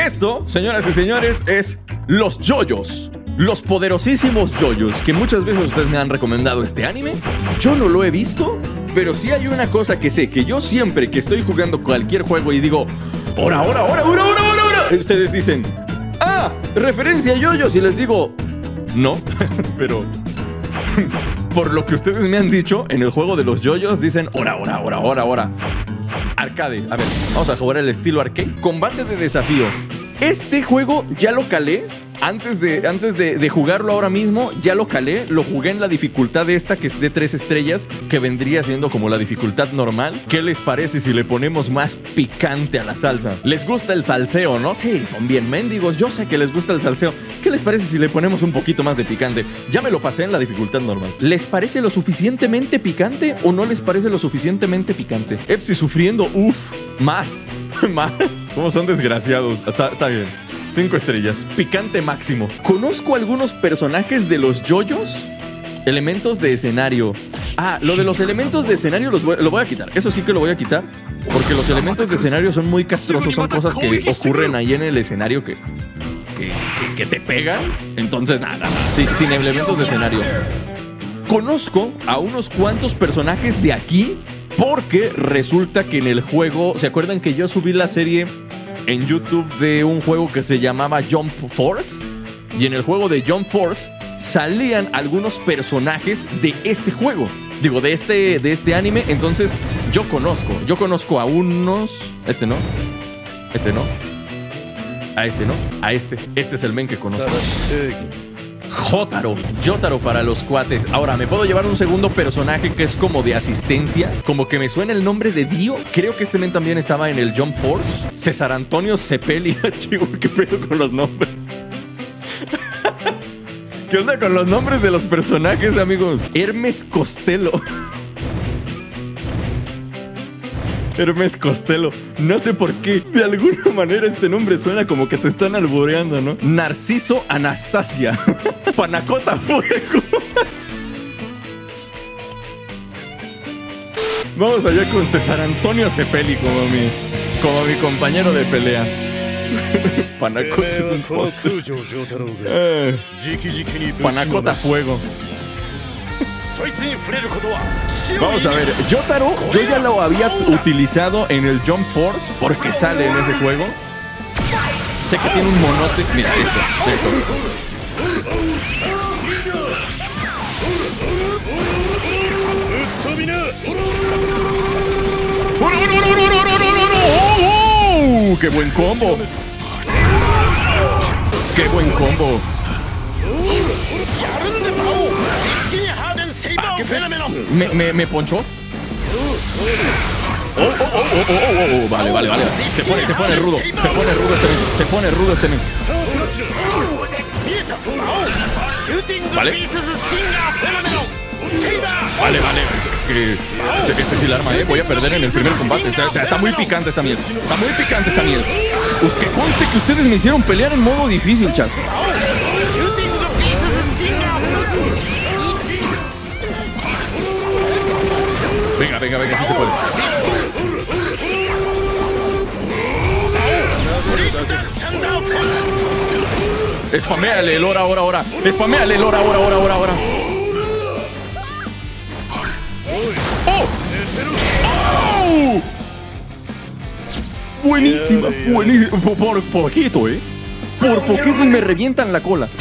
Esto, señoras y señores, es los yoyos. Los poderosísimos yoyos, que muchas veces ustedes me han recomendado este anime. Yo no lo he visto, pero sí hay una cosa que sé, que yo siempre que estoy jugando cualquier juego y digo, ¡Ora! Ustedes dicen, ¡ah! Referencia a yoyos. Y les digo, no, pero por lo que ustedes me han dicho, en el juego de los yoyos dicen, ¡Ora! Arcade, a ver, vamos a jugar el estilo arcade. Combate de desafío. Este juego ya lo calé. Antes de jugarlo ahora mismo, ya lo calé. Lo jugué en la dificultad esta, que es de 3 estrellas, que vendría siendo como la dificultad normal. ¿Qué les parece si le ponemos más picante a la salsa? ¿Les gusta el salseo, no? Sí, son bien mendigos. Yo sé que les gusta el salseo. ¿Qué les parece si le ponemos un poquito más de picante? Ya me lo pasé en la dificultad normal. ¿Les parece lo suficientemente picante o no les parece lo suficientemente picante? Epsi sufriendo, más. ¿Cómo son desgraciados? Está bien. 5 estrellas, picante máximo. Conozco algunos personajes de los yoyos. Elementos de escenario. Lo de los elementos de escenario lo voy a quitar. Eso sí que lo voy a quitar, porque los elementos de escenario son muy castrosos. Son cosas que ocurren ahí en el escenario que te pegan. Entonces nada, sí, sin elementos de escenario. Conozco a unos cuantos personajes de aquí, porque resulta que en el juego, ¿se acuerdan que yo subí la serie en YouTube de un juego que se llamaba Jump Force? Y en el juego de Jump Force salían algunos personajes de este juego. Digo, de este anime. Entonces yo conozco a unos. Este no. A este no. A este es el men que conozco. Jotaro para los cuates. Ahora, ¿me puedo llevar un segundo personaje que es como de asistencia? Como que me suena el nombre de Dio. Creo que este men también estaba en el Jump Force. César Antonio Cepelli. Chivo, ¿qué pedo con los nombres? ¿Qué onda con los nombres de los personajes, amigos? Hermes Costello. Hermes Costello. No sé por qué. De alguna manera este nombre suena como que te están albureando, ¿no? Narciso Anastasia. Panacota Fuego. Vamos allá con César Antonio Cepelli como mi compañero de pelea. Panacota es un postre. Panacota Fuego. Vamos a ver, Jotaro, yo ya lo había utilizado en el Jump Force, porque sale en ese juego. Sé que tiene un monote. Mira, esto. ¡Qué buen combo! ¡Qué buen combo! ¿Me ponchó? Vale. Se pone rudo este men. Vale. Es que este sí la arma, Voy a perder en el primer combate. Está muy picante esta miel. Pues que conste que ustedes me hicieron pelear en modo difícil, chat. Venga, sí se puede. Spameale el ahora. Spameale el ahora. ¡Oh! Buenísima. Por poquito, Por poquito y me revientan la cola.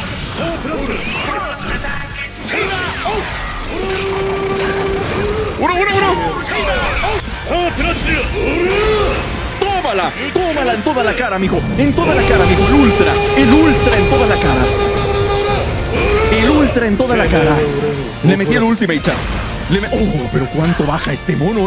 Tómala en toda la cara, mijo. En toda la cara, mijo. El ultra en toda la cara. Le metí el ultimate, chat. Pero cuánto baja este mono,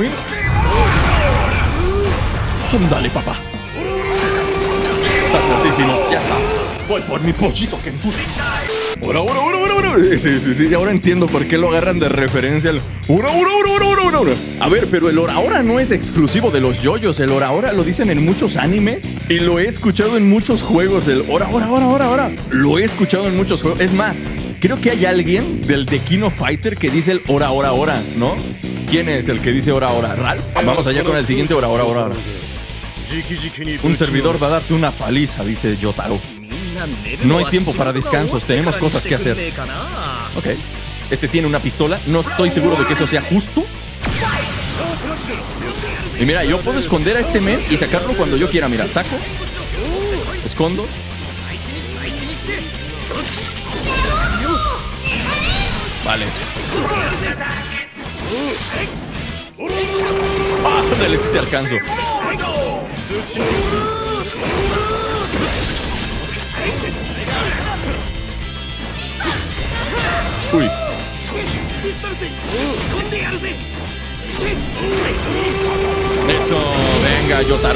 Dale, papá. Estás fuertísimo. Ya está. Voy por mi pollito Kentucky. Ahora. Sí, ahora entiendo por qué lo agarran de referencia al ahora. A ver, pero el ahora no es exclusivo de los yoyos. El ahora lo dicen en muchos animes y lo he escuchado en muchos juegos. El ahora. Lo he escuchado en muchos juegos. Es más, creo que hay alguien del The King of Fighter que dice el ahora, ¿no? ¿Quién es el que dice ahora? ¿Ralph? Vamos allá con el siguiente ahora. Un servidor va a darte una paliza, dice Yotaro. No hay tiempo para descansos, tenemos cosas que hacer. Ok. Este tiene una pistola, no estoy seguro de que eso sea justo. Y mira, yo puedo esconder a este men y sacarlo cuando yo quiera. Mira, saco, escondo. Vale. ¡Ah! Dale, si te alcanzo. Uy. Eso, venga, Yotaro.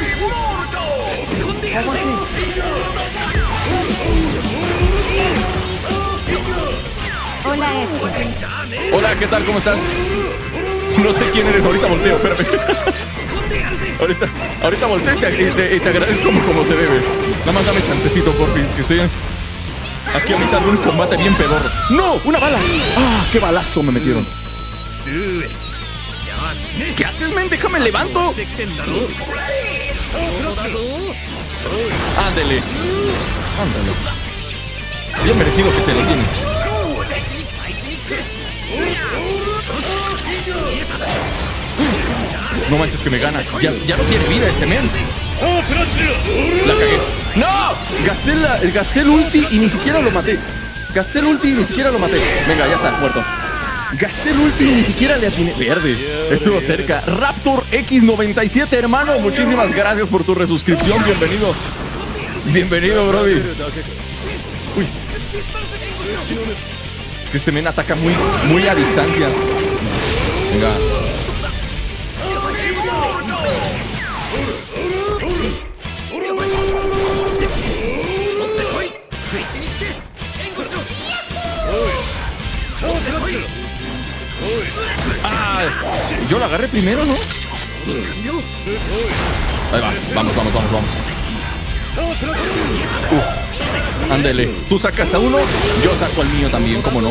Hola, Hola, ¿qué tal? ¿Cómo estás? No sé quién eres, ahorita volteo, espérame. Ahorita volteo y te agradezco como se debe. Nada más dame chancecito, porfi, que estoy aquí a mitad de un combate bien pedorro. ¡No! ¡Una bala! ¡Ah! ¡Qué balazo me metieron! ¿Qué haces, men? ¡Déjame levanto! Ándele. Ándale. Bien merecido que te lo tienes. No manches que me gana. Ya no tiene vida ese men. La cagué. ¡No! Gasté el ulti y ni siquiera lo maté. Venga, ya está, muerto. Gasté el ulti y ni siquiera le atiné. Verde. Estuvo cerca. Raptor X97, hermano. Muchísimas gracias por tu resuscripción. Bienvenido. Bienvenido, brody. Uy. Es que este men ataca muy a distancia. Venga. Ah, yo la agarré primero, ¿no? Ahí va, vamos. Ándele, tú sacas a uno, yo saco al mío también, ¿cómo no?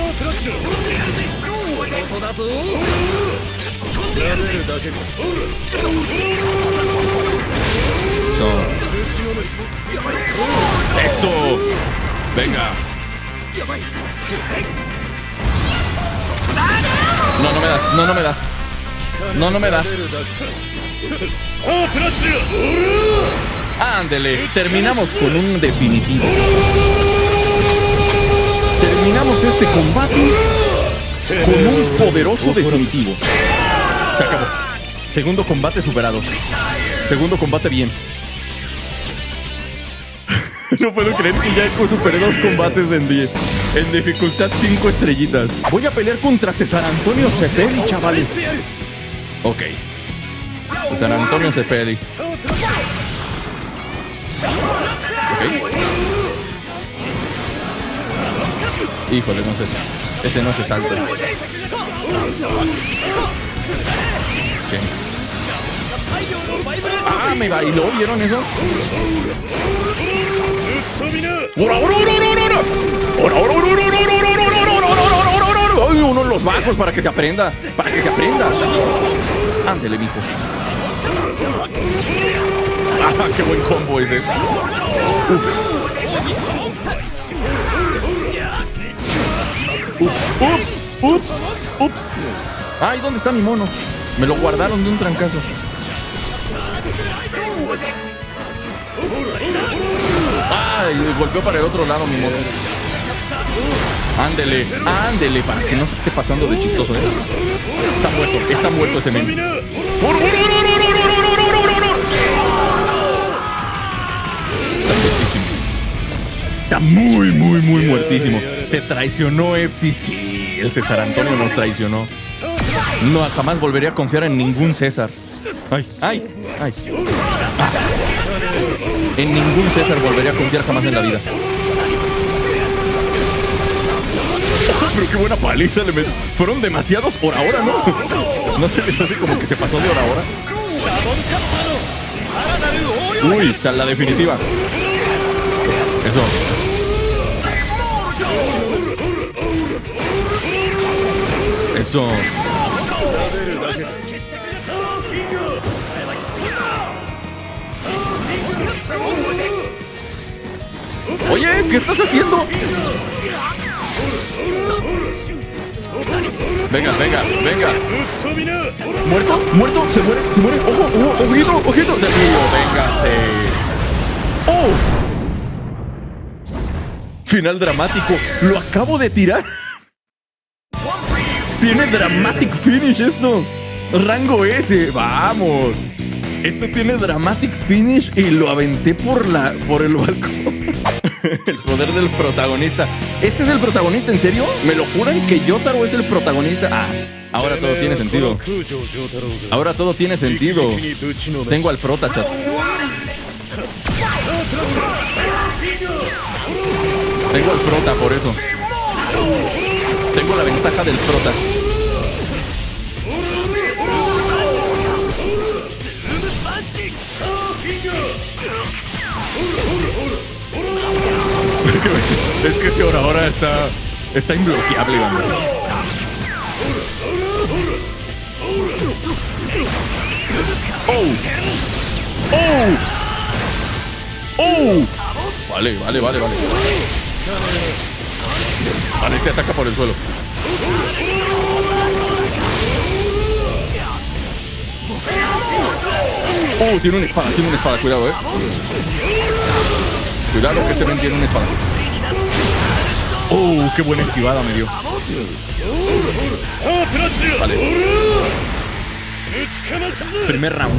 Eso. Venga. No me das. Ándele, terminamos con un definitivo. Terminamos este combate con un poderoso definitivo. Se acabó. Segundo combate superado. Segundo combate bien. No puedo creer que ya superé 2 combates en 10. En dificultad 5 estrellitas. Voy a pelear contra César Antonio Cepelli, chavales. Ok. César Antonio Cepelli. Ok. Híjole, no sé. Ese no se salta. Okay. Ah, me bailó, ¿vieron eso? Uno en los bajos para que se aprenda. Ándele, mijo. Ah, qué buen combo ese. Ups. Ay, ¿dónde está mi mono? Me lo guardaron de un trancazo. Ay, golpeó para el otro lado mi mono. Ándele, para que no se esté pasando de chistoso, ¿eh? Está muerto ese men. Está muertísimo. Está muy muertísimo. Te traicionó, Epsi. Sí, el César Antonio nos traicionó. No, jamás volvería a confiar en ningún César. Ay. Ah. En ningún César volvería a confiar jamás en la vida. Pero qué buena paliza le metí. Fueron demasiados hora, ¿no? ¿No se les hace como que se pasó de hora? Uy, o sea, la definitiva. Eso. Oye, ¿qué estás haciendo? Venga, venga, venga. ¿Muerto? ¿Muerto? ¿Se muere? ¿Se muere? ¡Ojo! ¡Ojo! ¡Ojito! ¡Ojito! ¡Se murió! ¡Véngase! ¡Oh! Final dramático. Lo acabo de tirar. Tiene dramatic finish esto. Rango S. ¡Vamos! Esto tiene dramatic finish y lo aventé por el balcón. El poder del protagonista. ¿Este es el protagonista, en serio? ¿Me lo juran que Yotaro es el protagonista? Ah, ahora todo tiene sentido. Ahora todo tiene sentido. Tengo al prota, chat. Tengo al prota, por eso. Tengo la ventaja del prota. Es que ese ahora está imbloqueable, man. ¡Oh! ¡Oh! ¡Oh! Vale. Vale, este ataca por el suelo. Oh, tiene una espada, cuidado, Cuidado que este men tiene una espada. Oh, qué buena esquivada me dio. Vale. Primer round.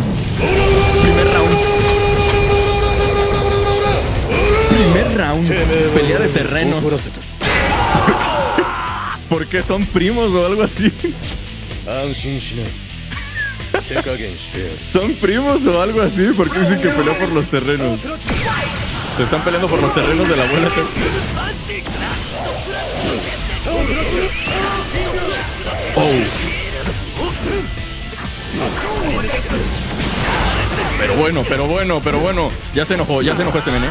Pelea de terrenos. ¿Por qué son primos o algo así? ¿Son primos o algo así? ¿Por qué dicen que peleó por los terrenos? Se están peleando por los terrenos de la abuela. Oh. Pero bueno. Ya se enojó este men,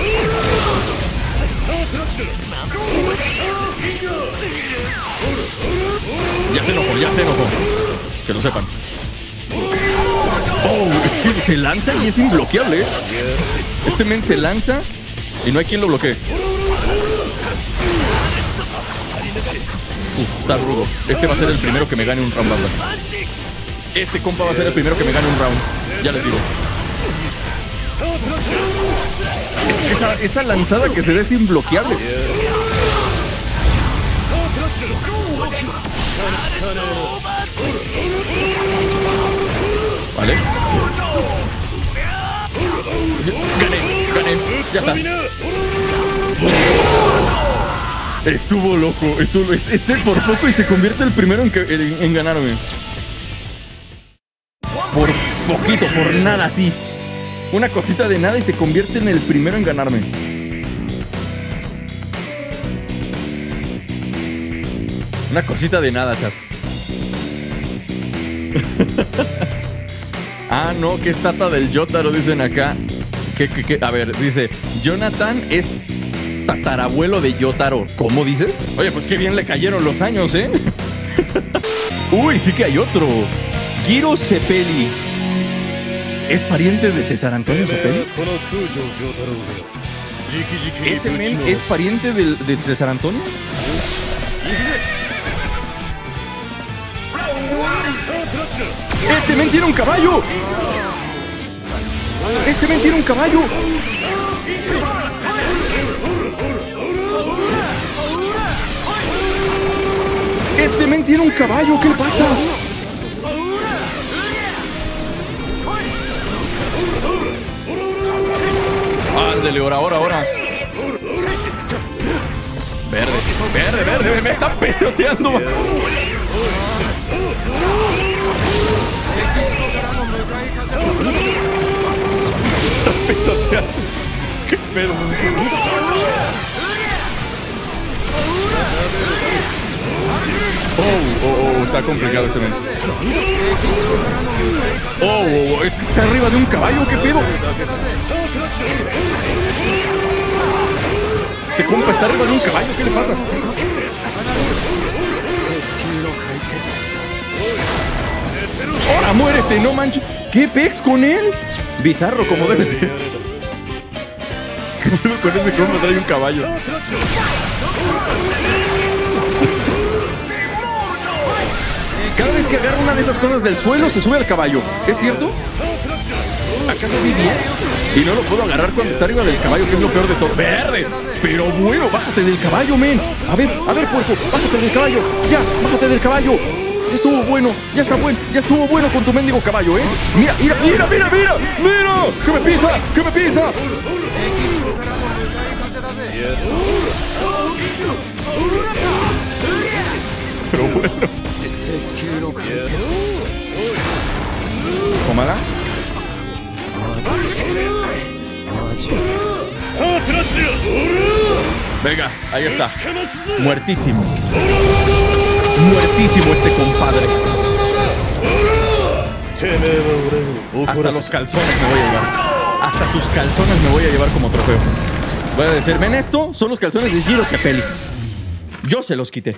Ya se enojó. Que lo sepan. Oh, es que se lanza y es imbloqueable. Este men se lanza y no hay quien lo bloquee. Está rudo. Este va a ser el primero que me gane un round, banda. Este compa va a ser el primero que me gane un round. Ya les digo. Es que esa lanzada que se da es imbloqueable. Vale. Gané. Ya está. Estuvo loco. Este por poco y se convierte el primero en ganarme. Por poquito, por nada, así. Una cosita de nada y se convierte en el primero en ganarme. Una cosita de nada, chat. Ah, no, que es tata del Yotaro, dicen acá. ¿Qué? A ver, dice, Jonathan es tatarabuelo de Yotaro. ¿Cómo dices? Oye, pues qué bien le cayeron los años, ¿eh? Uy, sí que hay otro. Giro Cepelli. ¿Es pariente de César Antonio Cepelli? ¿Ese men es pariente de César Antonio? ¡Este men tiene un caballo! ¡Este men tiene un caballo! ¡Este men tiene un caballo! ¿Qué le pasa? Ándale, ahora. Verde, me está peloteando. Está pisoteando. ¿Qué pedo? Oh, está complicado este men. Oh, es que está arriba de un caballo, ¿qué pedo? Ese compa está arriba de un caballo, ¿qué le pasa? ¡Ahora muérete, no manches! ¿Qué pex con él? Bizarro como debe ser. ¿Qué Con ese combo trae un caballo. Cada vez que agarra una de esas cosas del suelo, se sube al caballo. ¿Es cierto? ¿Acaso vi bien? Y no lo puedo agarrar cuando está arriba del caballo, que es lo peor de todo. ¡Verde! Pero bueno, bájate del caballo, men. A ver, puerco, bájate del caballo. Ya, bájate del caballo. Ya estuvo bueno, ya está bueno, ya estuvo bueno con tu mendigo caballo, ¿eh? Mira, mira, mira, mira, mira, mira. ¡Que me pisa! ¡Que me pisa! Pero bueno. Tómala. Venga, ahí está. Muertísimo. Muertísimo este compadre. Hasta los calzones me voy a llevar. Hasta sus calzones me voy a llevar como trofeo. Voy a decir, ven, esto son los calzones de Jiro Cepelli. Yo se los quité.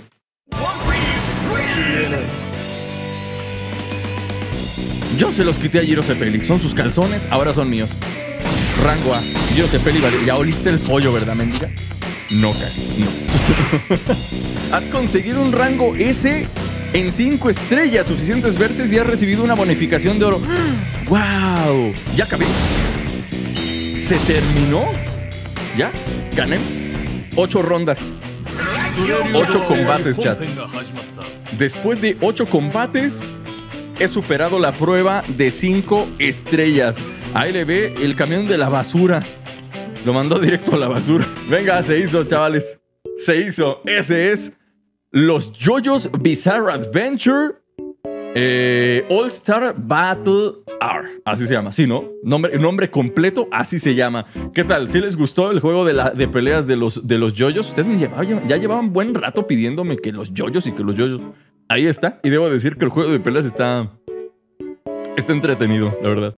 Yo se los quité a Jiro Cepelli. Son sus calzones, ahora son míos. Rango A. Jiro Cepelli, vale. Ya oliste el pollo, ¿verdad, mendiga? No, no. Has conseguido un rango S en 5 estrellas, suficientes verses, y has recibido una bonificación de oro. ¡Wow! Ya acabé. ¿Se terminó? ¿Ya? Gané 8 rondas. 8 combates, chat. Después de 8 combates, he superado la prueba de 5 estrellas. Ahí le ve el camión de la basura. Lo mandó directo a la basura. Venga, se hizo, chavales. Se hizo. Ese es los JoJo's Bizarre Adventure All Star Battle R. Así se llama, ¿sí, no? Nombre completo, así se llama. ¿Qué tal? ¿Sí les gustó el juego de peleas de los JoJo's? Ustedes ya llevaban buen rato pidiéndome que los JoJo's y que los JoJo's. Ahí está. Y debo decir que el juego de peleas está entretenido, la verdad.